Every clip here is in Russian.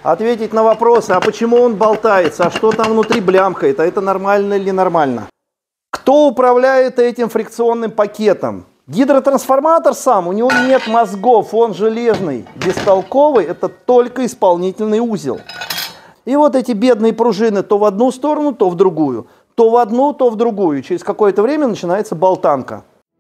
ответить на вопросы, а почему он болтается, а что там внутри блямкает, а это нормально или нормально. Кто управляет этим фрикционным пакетом? Гидротрансформатор сам, у него нет мозгов, он железный, бестолковый, это только исполнительный узел. И вот эти бедные пружины то в одну сторону, то в другую, то в одну, то в другую. Через какое-то время начинается болтанка.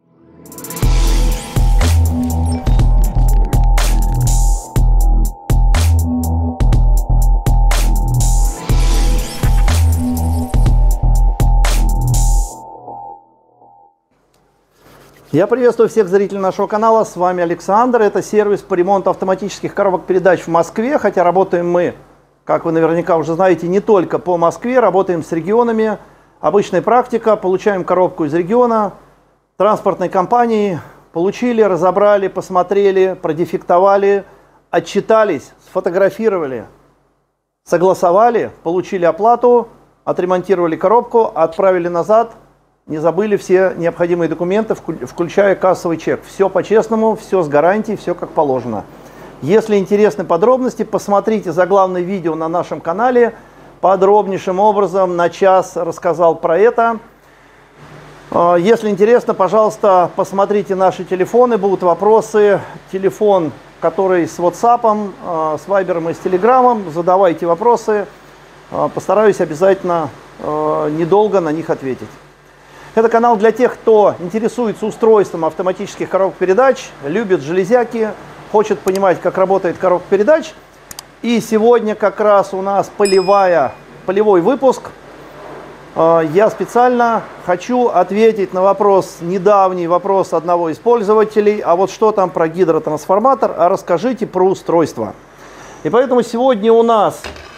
Я приветствую всех зрителей нашего канала, с вами Александр, это сервис по ремонту автоматических коробок передач в Москве, хотя работаем мы, как вы наверняка уже знаете, не только по Москве, работаем с регионами, обычная практика, получаем коробку из региона, транспортной компании, получили, разобрали, посмотрели, продефектовали, отчитались, сфотографировали, согласовали, получили оплату, отремонтировали коробку, отправили назад. Не забыли все необходимые документы, включая кассовый чек. Все по-честному, все с гарантией, все как положено. Если интересны подробности, посмотрите заглавное видео на нашем канале. Подробнейшим образом на час рассказал про это. Если интересно, пожалуйста, посмотрите наши телефоны, будут вопросы. Телефон, который с WhatsApp, с Viber и с Telegram. Задавайте вопросы. Постараюсь обязательно недолго на них ответить. Это канал для тех, кто интересуется устройством автоматических коробок передач, любит железяки, хочет понимать, как работает коробка передач. И сегодня как раз у нас полевой выпуск. Я специально хочу ответить на вопрос, недавний вопрос одного из пользователей. А вот что там про гидротрансформатор? А расскажите про устройство. И поэтому сегодня у нас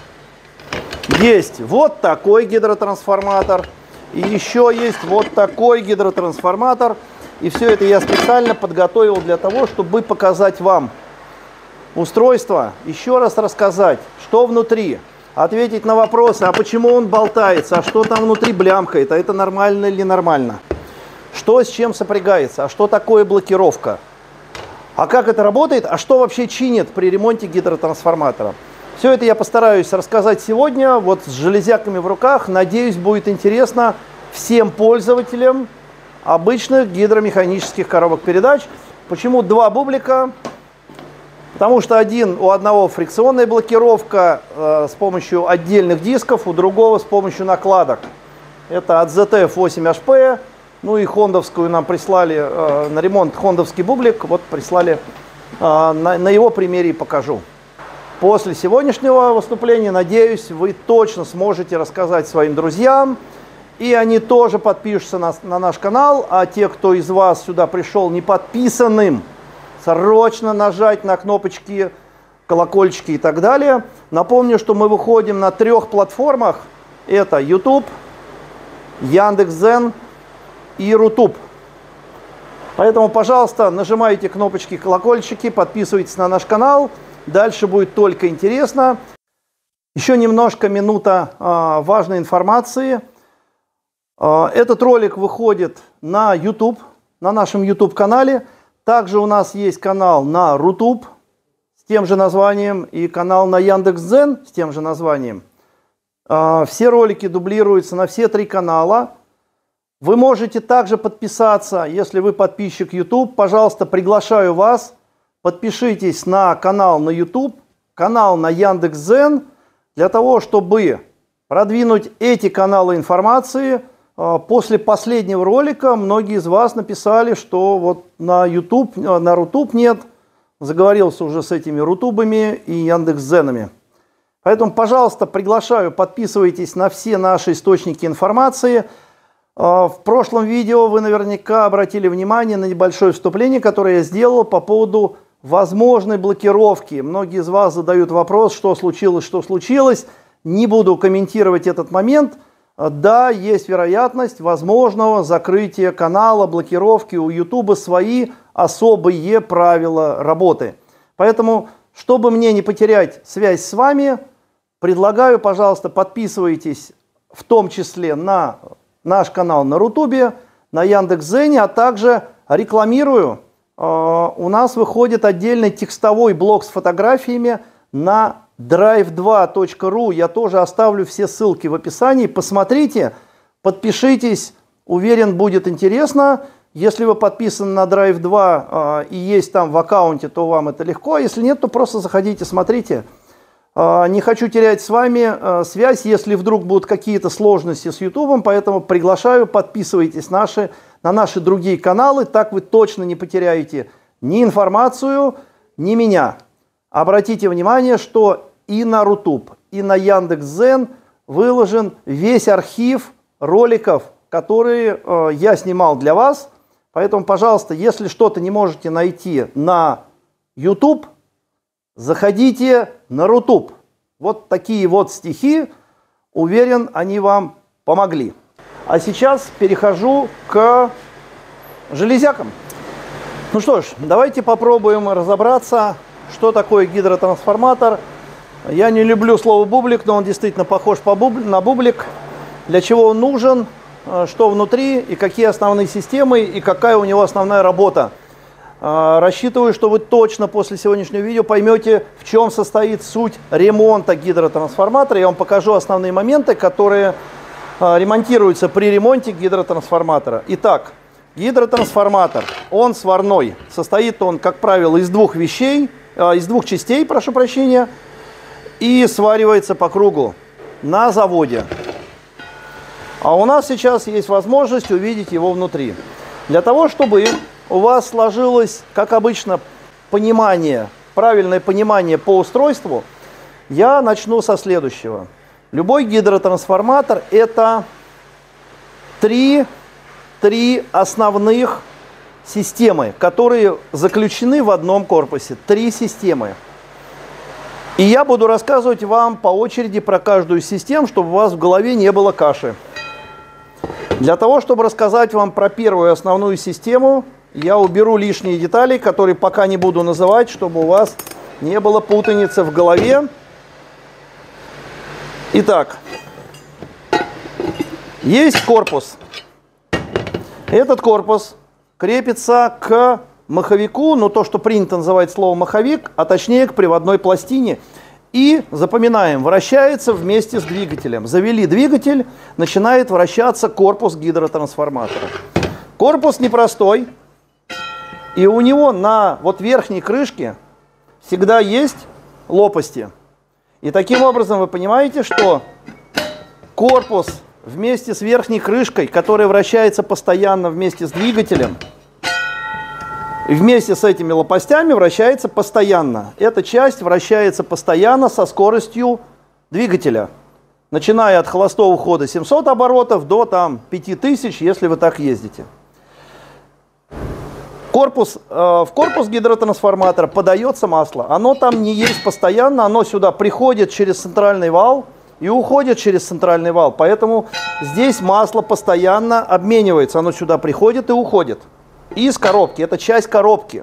есть вот такой гидротрансформатор. И еще есть вот такой гидротрансформатор. И все это я специально подготовил для того, чтобы показать вам устройство. Еще раз рассказать, что внутри. Ответить на вопросы, а почему он болтается, а что там внутри блямкает, а это нормально или нормально. Что с чем сопрягается, а что такое блокировка. А как это работает, а что вообще чинит при ремонте гидротрансформатора. Все это я постараюсь рассказать сегодня, вот с железяками в руках. Надеюсь, будет интересно всем пользователям обычных гидромеханических коробок передач. Почему два бублика? Потому что у одного фрикционная блокировка с помощью отдельных дисков, у другого с помощью накладок. Это от ZF8HP. Ну и хондовскую нам прислали на ремонт, хондовский бублик. Вот прислали, на его примере и покажу. После сегодняшнего выступления, надеюсь, вы точно сможете рассказать своим друзьям, и они тоже подпишутся на наш канал, а те, кто из вас сюда пришел не подписанным, срочно нажать на кнопочки, колокольчики и так далее. Напомню, что мы выходим на 3 платформах, это YouTube, Яндекс.Дзен и Рутуб. Поэтому, пожалуйста, нажимайте кнопочки, колокольчики, подписывайтесь на наш канал. Дальше будет только интересно. Еще немножко минута важной информации. Этот ролик выходит на YouTube, на нашем YouTube-канале. Также у нас есть канал на Рутуб с тем же названием и канал на Яндекс.Дзен с тем же названием. Все ролики дублируются на все 3 канала. Вы можете также подписаться, если вы подписчик YouTube. Пожалуйста, приглашаю вас. Подпишитесь на канал на YouTube, канал на Яндекс.Дзен, для того, чтобы продвинуть эти каналы информации. После последнего ролика многие из вас написали, что вот на YouTube, на Рутуб нет. Заговорился уже с этими Рутубами и Яндекс.Дзенами. Поэтому, пожалуйста, приглашаю, подписывайтесь на все наши источники информации. В прошлом видео вы наверняка обратили внимание на небольшое вступление, которое я сделал по поводу возможной блокировки. Многие из вас задают вопрос, что случилось, что случилось. Не буду комментировать этот момент. Да, есть вероятность возможного закрытия канала, блокировки. У YouTube свои особые правила работы. Поэтому, чтобы мне не потерять связь с вами, предлагаю, пожалуйста, подписывайтесь в том числе на наш канал на Рутубе, на Яндекс.Дзене, а также рекламирую. У нас выходит отдельный текстовой блог с фотографиями на drive2.ru. Я тоже оставлю все ссылки в описании. Посмотрите, подпишитесь. Уверен, будет интересно. Если вы подписаны на Drive 2 и есть там в аккаунте, то вам это легко. Если нет, то просто заходите, смотрите. Не хочу терять с вами связь, если вдруг будут какие-то сложности с YouTube, поэтому приглашаю, подписывайтесь на наши другие каналы, так вы точно не потеряете ни информацию, ни меня. Обратите внимание, что и на Рутуб, и на Яндекс.Дзен выложен весь архив роликов, которые я снимал для вас. Поэтому, пожалуйста, если что-то не можете найти на YouTube, заходите на Рутуб. Вот такие вот стихи, уверен, они вам помогли. А сейчас перехожу к железякам. Ну что ж, давайте попробуем разобраться, что такое гидротрансформатор. Я не люблю слово бублик, но он действительно похож на бублик. Для чего он нужен, что внутри, и какие основные системы, и какая у него основная работа. Рассчитываю, что вы точно после сегодняшнего видео поймете, в чем состоит суть ремонта гидротрансформатора. Я вам покажу основные моменты, которые ремонтируются при ремонте гидротрансформатора. Итак, гидротрансформатор, он сварной. Состоит он, как правило, из двух частей, прошу прощения, и сваривается по кругу на заводе. А у нас сейчас есть возможность увидеть его внутри. Для того, чтобы у вас сложилось, как обычно, правильное понимание по устройству, я начну со следующего. Любой гидротрансформатор – это три основных системы, которые заключены в одном корпусе. Три системы. И я буду рассказывать вам по очереди про каждую систему, чтобы у вас в голове не было каши. Для того, чтобы рассказать вам про первую основную систему, я уберу лишние детали, которые пока не буду называть, чтобы у вас не было путаницы в голове. Итак, есть корпус. Этот корпус крепится к маховику, ну то, что принято называть словом маховик, а точнее к приводной пластине. И, запоминаем, вращается вместе с двигателем. Завели двигатель, начинает вращаться корпус гидротрансформатора. Корпус непростой, и у него на верхней крышке всегда есть лопасти. И таким образом вы понимаете, что корпус вместе с верхней крышкой, которая вращается постоянно вместе с двигателем, и вместе с этими лопастями вращается постоянно. Эта часть вращается постоянно со скоростью двигателя. Начиная от холостого хода 700 оборотов до 5000, если вы так ездите. В корпус гидротрансформатора подается масло. Оно там не есть постоянно, оно сюда приходит через центральный вал и уходит через центральный вал. Поэтому здесь масло постоянно обменивается. Оно сюда приходит и уходит. Из коробки. Это часть коробки.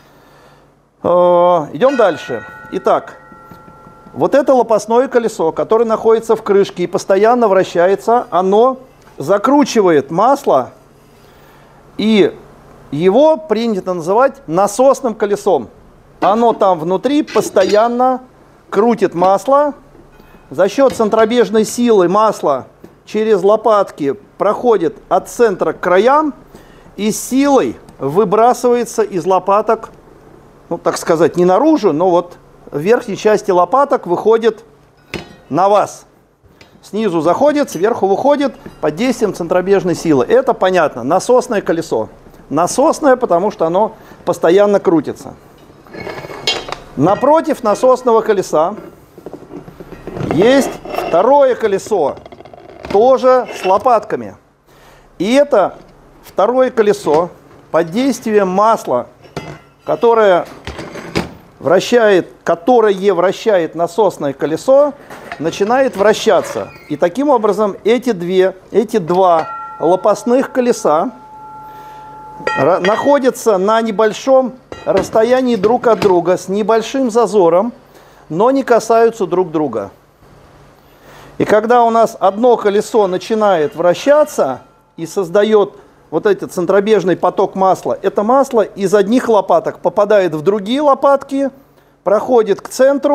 Идем дальше. Итак, вот это лопастное колесо, которое находится в крышке и постоянно вращается, оно закручивает масло, и его принято называть насосным колесом. Оно там внутри постоянно крутит масло. За счет центробежной силы масло через лопатки проходит от центра к краям и силой выбрасывается из лопаток, ну так сказать, не наружу, но вот в верхней части лопаток выходит на вас. Снизу заходит, сверху выходит под действием центробежной силы. Это понятно, насосное колесо. Насосное, потому что оно постоянно крутится. Напротив насосного колеса есть второе колесо, тоже с лопатками. И это второе колесо под действием масла, которое вращает насосное колесо, начинает вращаться. И таким образом эти два лопастных колеса находятся на небольшом расстоянии друг от друга, с небольшим зазором, но не касаются друг друга. И когда у нас одно колесо начинает вращаться и создает вот этот центробежный поток масла, это масло из одних лопаток попадает в другие лопатки, проходит к центру,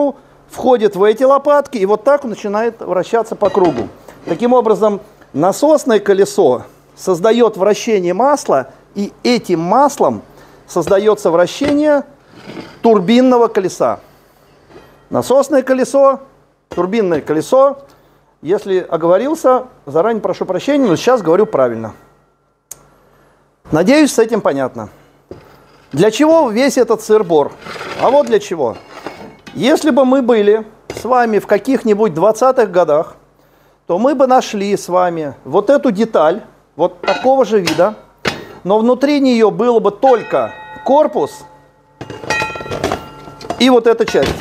входит в эти лопатки, и вот так он начинает вращаться по кругу. Таким образом, насосное колесо создает вращение масла, и этим маслом создается вращение турбинного колеса. Насосное колесо, турбинное колесо. Если оговорился, заранее прошу прощения, но сейчас говорю правильно. Надеюсь, с этим понятно. Для чего весь этот сыр-бор? А вот для чего. Если бы мы были с вами в каких-нибудь 20-х годах, то мы бы нашли с вами вот эту деталь, вот такого же вида, но внутри нее было бы только корпус и вот эта часть.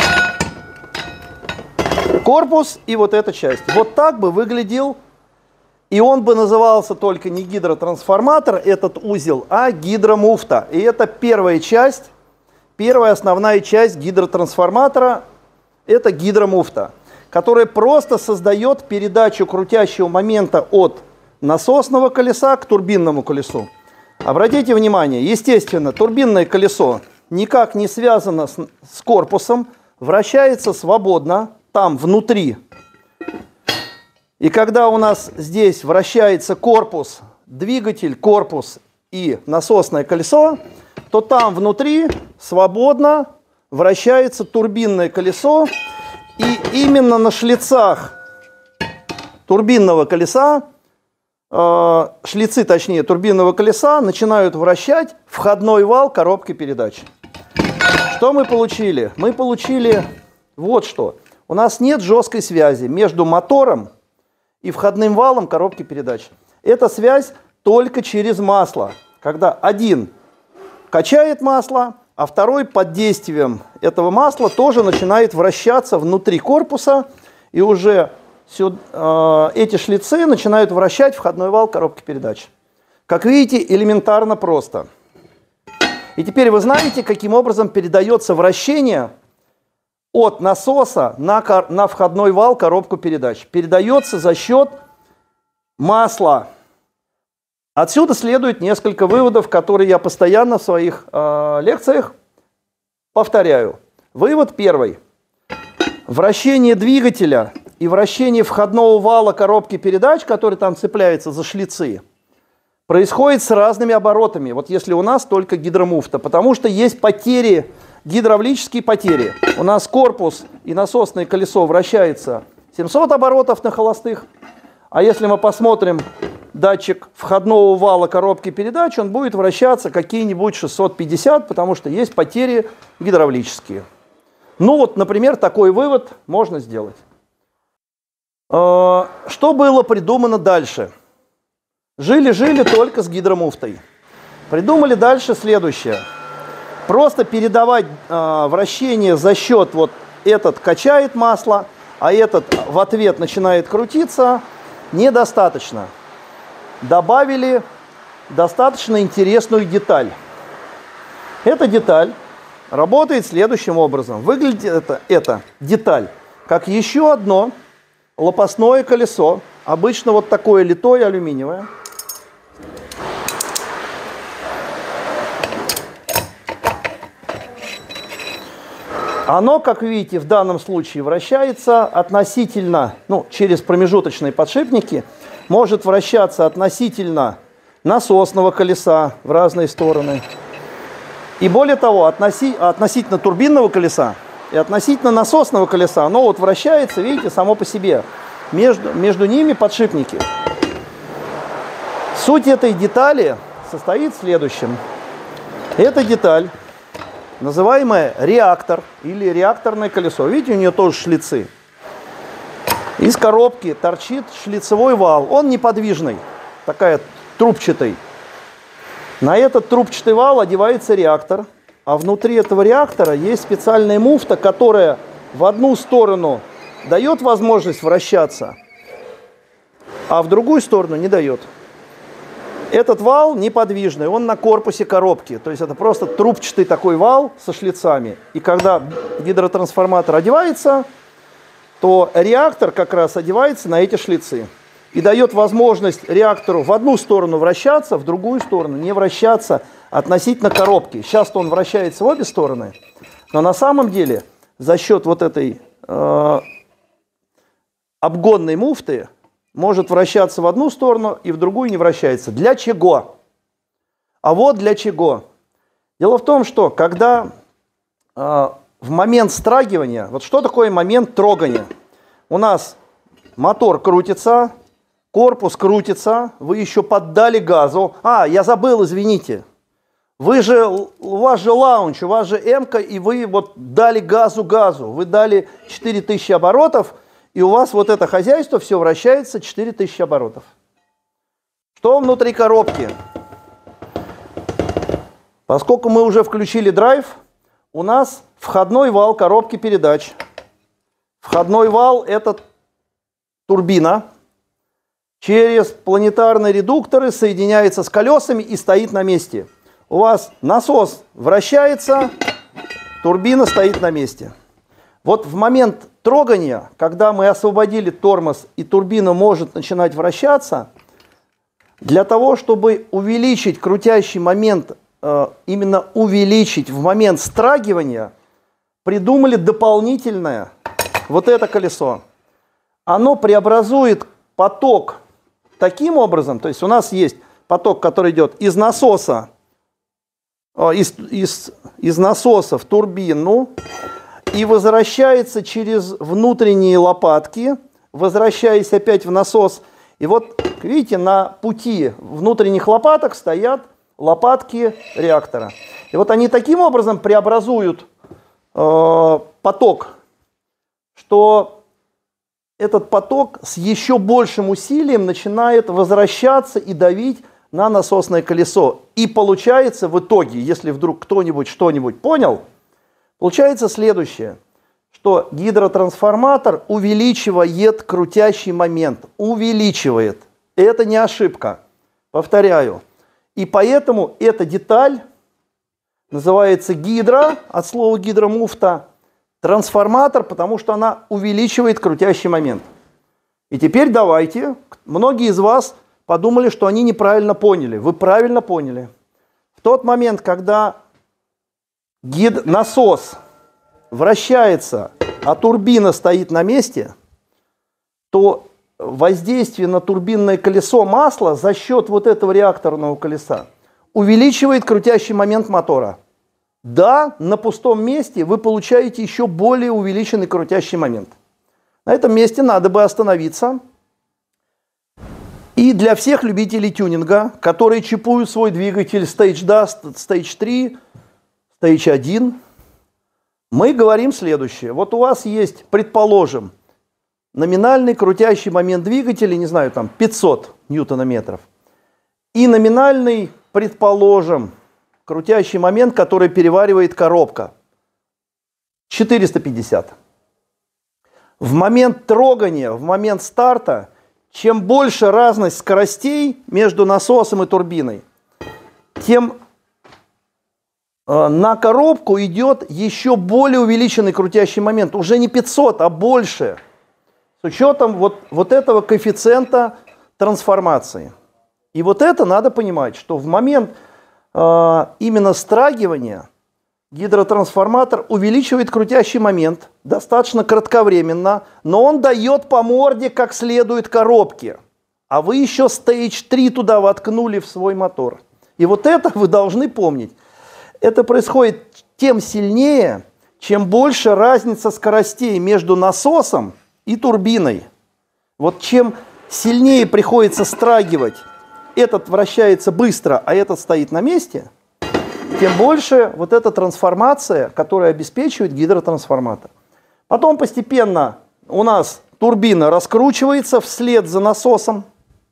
Корпус и вот эта часть. Вот так бы выглядел, и он бы назывался только не гидротрансформатор, этот узел, а гидромуфта. И это первая часть, первая основная часть гидротрансформатора, это гидромуфта, которая просто создает передачу крутящего момента от насосного колеса к турбинному колесу. Обратите внимание, естественно, турбинное колесо никак не связано с корпусом, вращается свободно, там внутри. И когда у нас здесь вращается корпус, двигатель, корпус и насосное колесо, то там внутри свободно вращается турбинное колесо. И именно на шлицах турбинного колеса, шлицы, точнее, турбинного колеса начинают вращать входной вал коробки передач. Что мы получили? Мы получили вот что. У нас нет жесткой связи между мотором и входным валом коробки передач. Эта связь только через масло, когда один качает масло, а второй под действием этого масла тоже начинает вращаться внутри корпуса, и уже эти шлицы начинают вращать входной вал коробки передач. Как видите, элементарно просто. И теперь вы знаете, каким образом передается вращение от насоса на входной вал коробку передач. Передается за счет масла. Отсюда следует несколько выводов, которые я постоянно в своих лекциях повторяю. Вывод первый. Вращение двигателя и вращение входного вала коробки передач, который там цепляется за шлицы, происходит с разными оборотами. Вот если у нас только гидромуфта, потому что есть потери, гидравлические потери. У нас корпус и насосное колесо вращается 700 оборотов на холостых, а если мы посмотрим датчик входного вала коробки передач, он будет вращаться какие-нибудь 650, потому что есть потери гидравлические. Ну вот, например, такой вывод можно сделать. Что было придумано дальше? Жили-жили только с гидромуфтой. Придумали дальше следующее. Просто передавать вращение за счет вот этот качает масло, а этот в ответ начинает крутиться, недостаточно. Добавили достаточно интересную деталь. Эта деталь работает следующим образом. Выглядит эта деталь как еще одно лопастное колесо, обычно вот такое литое алюминиевое. Оно, как видите, в данном случае вращается относительно, через промежуточные подшипники, может вращаться относительно насосного колеса в разные стороны. И более того, относительно турбинного колеса и относительно насосного колеса, оно вот вращается, видите, само по себе. Между ними подшипники. Суть этой детали состоит в следующем. Эта деталь, называемая реактор или реакторное колесо. Видите, у нее тоже шлицы. Из коробки торчит шлицевой вал. Он неподвижный, такая трубчатый. На этот трубчатый вал одевается реактор. А внутри этого реактора есть специальная муфта, которая в одну сторону дает возможность вращаться, а в другую сторону не дает. Этот вал неподвижный, он на корпусе коробки. То есть это просто трубчатый такой вал со шлицами. И когда гидротрансформатор одевается, то реактор как раз одевается на эти шлицы. И дает возможность реактору в одну сторону вращаться, в другую сторону не вращаться относительно коробки. Сейчас он вращается в обе стороны, но на самом деле за счет вот этой обгонной муфты может вращаться в одну сторону и в другую не вращается. Для чего? А вот для чего. Дело в том, что когда в момент страгивания, вот что такое момент трогания? У нас мотор крутится, корпус крутится, вы еще поддали газу. Я забыл, извините. У вас же лаунч, у вас же М-ка, и вы вот дали газу. Вы дали 4000 оборотов, и у вас вот это хозяйство все вращается 4000 оборотов. Что внутри коробки? Поскольку мы уже включили драйв, у нас входной вал коробки передач. Входной вал – это турбина. Через планетарные редукторы соединяется с колесами и стоит на месте. У вас насос вращается, турбина стоит на месте. Вот в момент трогания, когда мы освободили тормоз и турбина может начинать вращаться, для того, чтобы увеличить крутящий момент, именно увеличить в момент страгивания, придумали дополнительное вот это колесо. Оно преобразует поток таким образом, то есть у нас есть поток, который идет из насоса, из насоса в турбину и возвращается через внутренние лопатки, возвращаясь опять в насос. И вот, видите, на пути внутренних лопаток стоят лопатки реактора. И вот они таким образом преобразуют поток, что этот поток с еще большим усилием начинает возвращаться и давить на насосное колесо. И получается в итоге, если вдруг кто-нибудь что-нибудь понял, получается следующее, что гидротрансформатор увеличивает крутящий момент. Увеличивает. Это не ошибка. Повторяю. И поэтому эта деталь называется гидро, от слова гидромуфта, трансформатор, потому что она увеличивает крутящий момент. И теперь давайте, многие из вас подумали, что они неправильно поняли. Вы правильно поняли. В тот момент, когда насос вращается, а турбина стоит на месте, то воздействие на турбинное колесо масла за счет вот этого реакторного колеса увеличивает крутящий момент мотора. Да, на пустом месте вы получаете еще более увеличенный крутящий момент. На этом месте надо бы остановиться. И для всех любителей тюнинга, которые чипуют свой двигатель Stage Dust, Stage 3, Stage 1, мы говорим следующее. Вот у вас есть, предположим, номинальный крутящий момент двигателя, не знаю, там 500 ньютонометров. И номинальный, предположим, крутящий момент, который переваривает коробка, 450. В момент трогания, в момент старта, чем больше разность скоростей между насосом и турбиной, тем на коробку идет еще более увеличенный крутящий момент. Уже не 500, а больше. С учетом вот этого коэффициента трансформации. И вот это надо понимать, что в момент именно страгивания гидротрансформатор увеличивает крутящий момент достаточно кратковременно, но он дает по морде как следует коробке. А вы еще Stage 3 туда воткнули в свой мотор. И вот это вы должны помнить. Это происходит тем сильнее, чем больше разница скоростей между насосом и турбиной. Вот чем сильнее приходится страгивать, этот вращается быстро, а этот стоит на месте, тем больше вот эта трансформация, которая обеспечивает гидротрансформатор. Потом постепенно у нас турбина раскручивается вслед за насосом,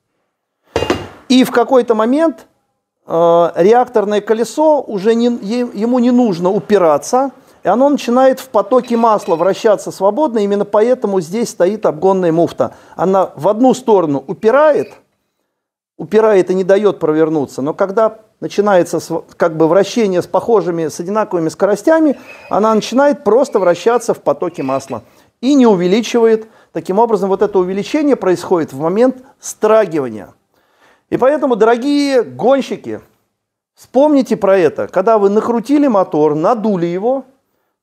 и в какой-то момент реакторное колесо уже ему не нужно упираться, и оно начинает в потоке масла вращаться свободно. Именно поэтому здесь стоит обгонная муфта. Она в одну сторону упирает и не дает провернуться, но когда начинается как бы вращение с одинаковыми скоростями, она начинает просто вращаться в потоке масла и не увеличивает. Таким образом, вот это увеличение происходит в момент страгивания. И поэтому, дорогие гонщики, вспомните про это. Когда вы накрутили мотор, надули его,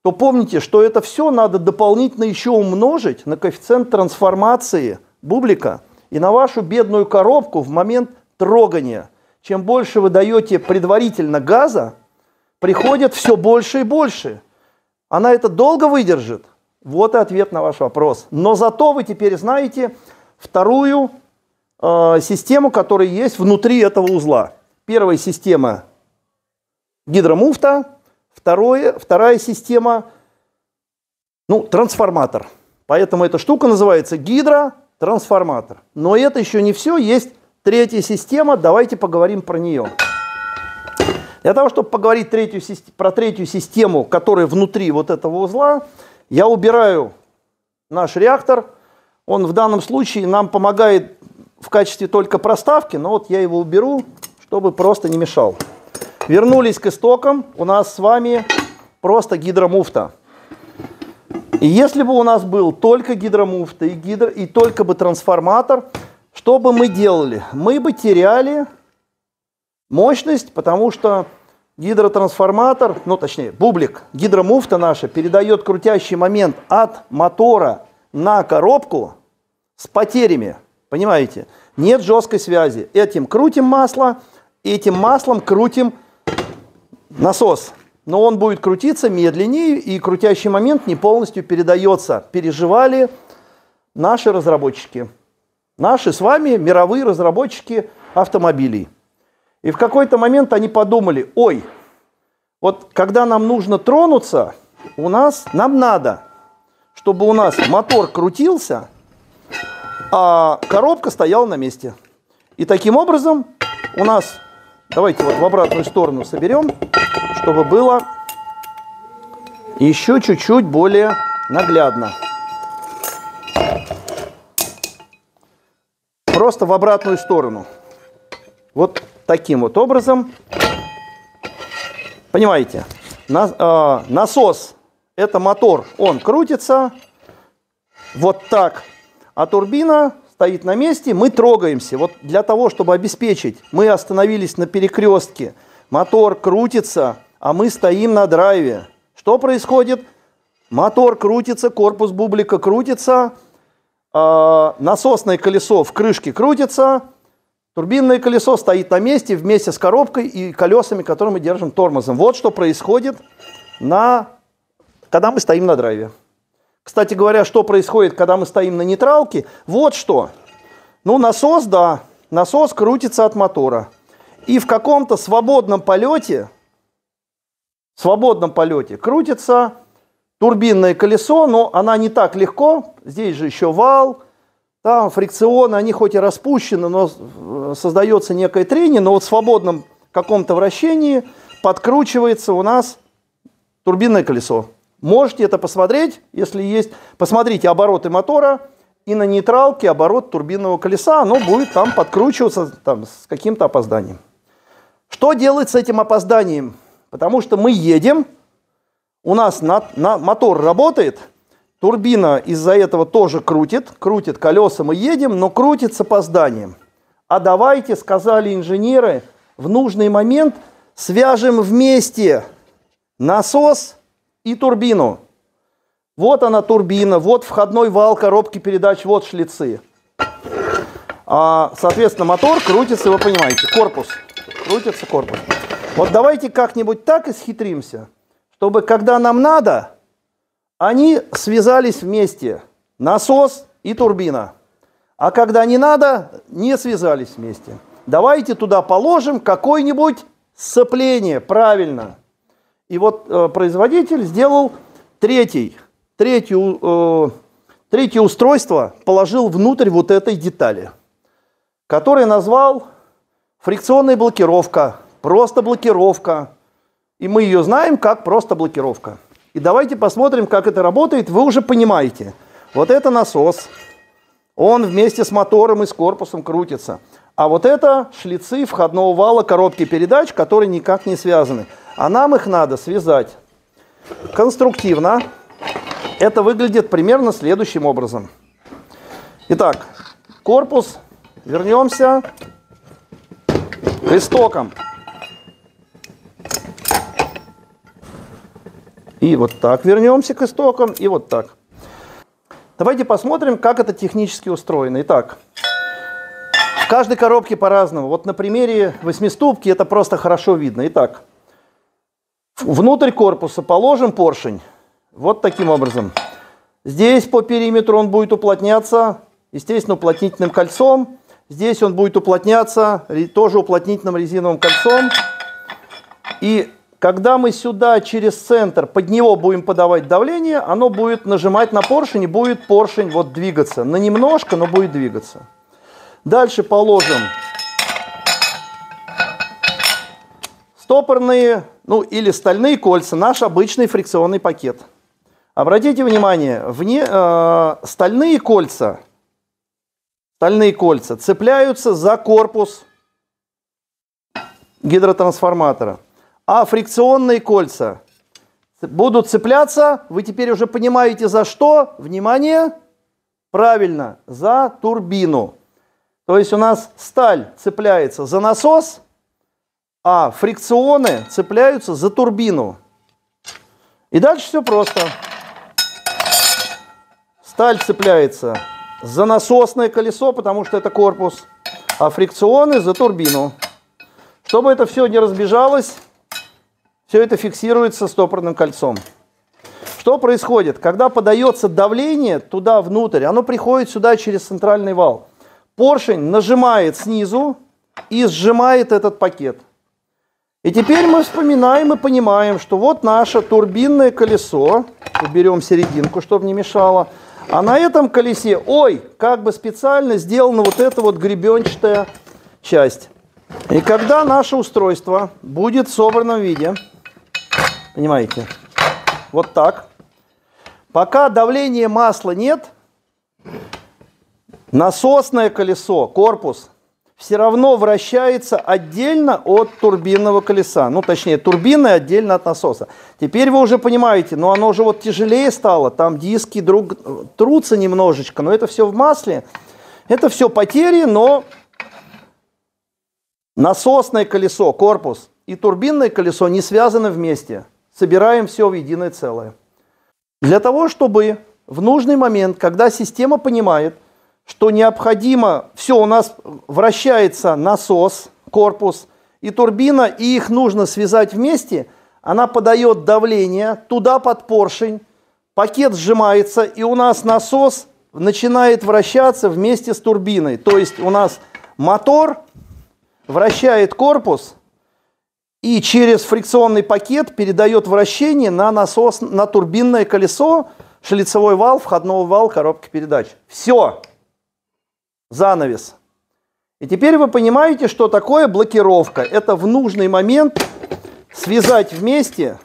то помните, что это все надо дополнительно еще умножить на коэффициент трансформации бублика и на вашу бедную коробку в момент трогания. Чем больше вы даете предварительно газа, приходит все больше и больше. Она это долго выдержит? Вот и ответ на ваш вопрос. Но зато вы теперь знаете вторую систему, которая есть внутри этого узла. Первая система гидромуфта, вторая система трансформатор. Поэтому эта штука называется гидротрансформатор. Но это еще не все, есть третья система, давайте поговорим про нее. Для того, чтобы поговорить про третью систему, которая внутри вот этого узла, я убираю наш реактор. Он в данном случае нам помогает в качестве только проставки, но вот я его уберу, чтобы просто не мешал. Вернулись к истокам. У нас с вами просто гидромуфта. И если бы у нас был только гидромуфта и только бы трансформатор, что бы мы делали? Мы бы теряли мощность, потому что гидротрансформатор, точнее, бублик, гидромуфта наша передает крутящий момент от мотора на коробку с потерями. Понимаете? Нет жесткой связи. Этим крутим масло, этим маслом крутим насос. Но он будет крутиться медленнее, и крутящий момент не полностью передается. Переживали наши разработчики. Наши с вами мировые разработчики автомобилей. И в какой-то момент они подумали, ой, вот когда нам нужно тронуться, нам надо, чтобы у нас мотор крутился, а коробка стояла на месте. И таким образом у нас, давайте вот в обратную сторону соберем, чтобы было еще чуть-чуть более наглядно. Просто в обратную сторону. Вот таким вот образом. Понимаете, насос – это мотор, он крутится вот так, а турбина стоит на месте, мы трогаемся. Вот для того, чтобы обеспечить, мы остановились на перекрестке, мотор крутится, а мы стоим на драйве. Что происходит? Мотор крутится, корпус бублика крутится, насосное колесо в крышке крутится, турбинное колесо стоит на месте вместе с коробкой и колесами, которые мы держим тормозом. Вот что происходит, когда мы стоим на драйве. Кстати говоря, что происходит, когда мы стоим на нейтралке? Вот что. Насос, да, насос крутится от мотора. И в каком-то свободном полете крутится турбинное колесо, но она не так легко. Здесь же еще вал, там фрикционы, они хоть и распущены, но создается некое трение, но вот в свободном каком-то вращении подкручивается у нас турбинное колесо. Можете это посмотреть, если есть. Посмотрите обороты мотора и на нейтралке оборот турбинного колеса, оно будет там подкручиваться с каким-то опозданием. Что делать с этим опозданием? Потому что мы едем, у нас мотор работает, турбина из-за этого тоже крутит колеса, мы едем, но крутит с опозданием. А давайте, сказали инженеры, в нужный момент свяжем вместе насос и турбину. Вот она турбина, вот входной вал коробки передач, вот шлицы. Соответственно, мотор крутится, вы понимаете, крутится корпус. Вот давайте как-нибудь так исхитримся, чтобы когда нам надо, они связались вместе, насос и турбина. А когда не надо, не связались вместе. Давайте туда положим какое-нибудь сцепление, правильно. И вот производитель сделал третье устройство, положил внутрь вот этой детали, которое назвал фрикционная блокировка, просто блокировка. И мы ее знаем как просто блокировка. И давайте посмотрим, как это работает. Вы уже понимаете. Вот это насос. Он вместе с мотором и с корпусом крутится. А вот это шлицы входного вала коробки передач, которые никак не связаны. А нам их надо связать конструктивно. Это выглядит примерно следующим образом. Итак, корпус. Вернемся к истокам. И вот так вернемся к истокам, и вот так. Давайте посмотрим, как это технически устроено. Итак, в каждой коробке по-разному. Вот на примере восьмиступки это просто хорошо видно. Итак, внутрь корпуса положим поршень. Вот таким образом. Здесь по периметру он будет уплотняться, естественно, уплотнительным кольцом. Здесь он будет уплотняться тоже уплотнительным резиновым кольцом. И когда мы сюда через центр под него будем подавать давление, оно будет нажимать на поршень, и будет поршень вот двигаться. На немножко, но будет двигаться. Дальше положим стопорные, ну или стальные кольца, наш обычный фрикционный пакет. Обратите внимание, стальные кольца цепляются за корпус гидротрансформатора. А фрикционные кольца будут цепляться, вы теперь уже понимаете за что, внимание, правильно, за турбину. То есть у нас сталь цепляется за насос, а фрикционы цепляются за турбину. И дальше все просто. Сталь цепляется за насосное колесо, потому что это корпус, а фрикционы за турбину. Чтобы это все не разбежалось, все это фиксируется стопорным кольцом. Что происходит? Когда подается давление туда внутрь, оно приходит сюда через центральный вал. Поршень нажимает снизу и сжимает этот пакет. И теперь мы вспоминаем и понимаем, что вот наше турбинное колесо. Уберем серединку, чтобы не мешало. А на этом колесе, как бы специально сделана вот эта вот гребенчатая часть. И когда наше устройство будет в собранном виде, понимаете, вот так, пока давления масла нет, насосное колесо, корпус, все равно вращается отдельно от турбинного колеса. Ну, точнее, турбина отдельно от насоса. Теперь вы уже понимаете, но оно же вот тяжелее стало, там диски трутся немножечко, но это все в масле. Это все потери, но насосное колесо, корпус и турбинное колесо не связаны вместе. Собираем все в единое целое. Для того, чтобы в нужный момент, когда система понимает, что необходимо, все, у нас вращается насос, корпус и турбина, и их нужно связать вместе, она подает давление туда под поршень, пакет сжимается, и у нас насос начинает вращаться вместе с турбиной. То есть у нас мотор вращает корпус и через фрикционный пакет передает вращение на насос, на турбинное колесо, шлицевой вал, входной вал коробки передач. Все. Занавес. И теперь вы понимаете, что такое блокировка. Это в нужный момент связать вместе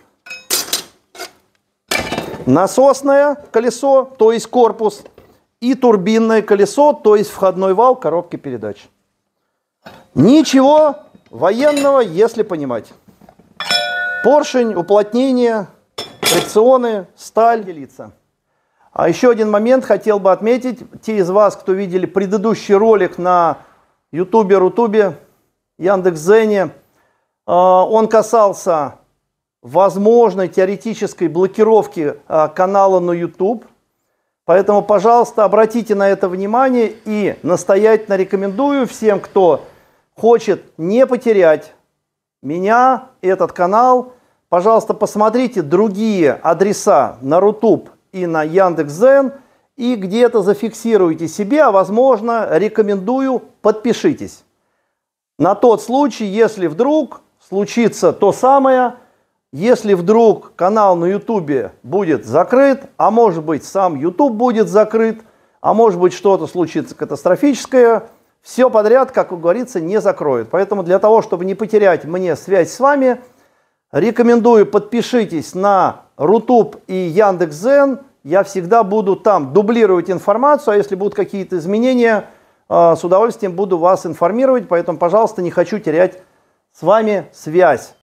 насосное колесо, то есть корпус, и турбинное колесо, то есть входной вал коробки передач. Ничего военного, если понимать. Поршень, уплотнение, фрикционы, сталь делится. А еще один момент хотел бы отметить. Те из вас, кто видели предыдущий ролик на Ютубе, Рутубе, Яндекс.Дзене, он касался возможной теоретической блокировки канала на YouTube. Поэтому, пожалуйста, обратите на это внимание и настоятельно рекомендую всем, кто хочет не потерять меня, этот канал, пожалуйста, посмотрите другие адреса на Рутуб и на Яндекс.Дзен, и где-то зафиксируйте себе, а возможно, рекомендую, подпишитесь. На тот случай, если вдруг случится то самое, если вдруг канал на Ютубе будет закрыт, а может быть сам Ютуб будет закрыт, а может быть что-то случится катастрофическое, все подряд, как говорится, не закроют. Поэтому для того, чтобы не потерять мне связь с вами, рекомендую, подпишитесь на Рутуб и Яндекс.Дзен. Я всегда буду там дублировать информацию, а если будут какие-то изменения, с удовольствием буду вас информировать. Поэтому, пожалуйста, не хочу терять с вами связь.